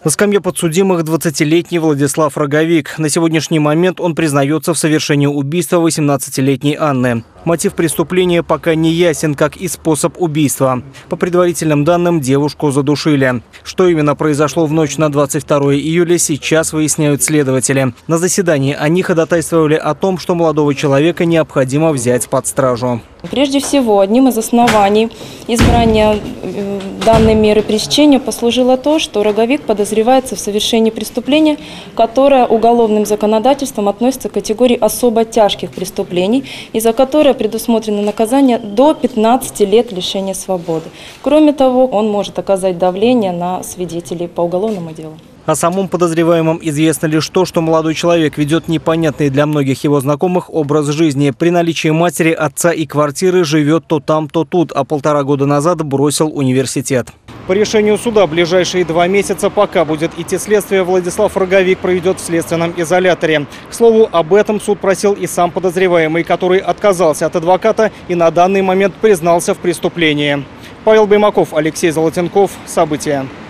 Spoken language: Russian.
На скамье подсудимых 20-летний Владислав Роговик. На сегодняшний момент он признается в совершении убийства 18-летней Анны. Мотив преступления пока не ясен, как и способ убийства. По предварительным данным, девушку задушили. Что именно произошло в ночь на 22 июля, сейчас выясняют следователи. На заседании они ходатайствовали о том, что молодого человека необходимо взять под стражу. Прежде всего, одним из оснований избрания данной меры пресечения послужило то, что Роговик подозревается в совершении преступления, которое уголовным законодательством относится к категории особо тяжких преступлений, и за которое предусмотрено наказание до 15 лет лишения свободы. Кроме того, он может оказать давление на свидетелей по уголовному делу. О самом подозреваемом известно лишь то, что молодой человек ведет непонятный для многих его знакомых образ жизни. При наличии матери, отца и квартиры живет то там, то тут, а 1,5 года назад бросил университет. По решению суда ближайшие 2 месяца, пока будет идти следствие, Владислав Роговик проведет в следственном изоляторе. К слову, об этом суд просил и сам подозреваемый, который отказался от адвоката и на данный момент признался в преступлении. Павел Баймаков, Алексей Золотенков. События.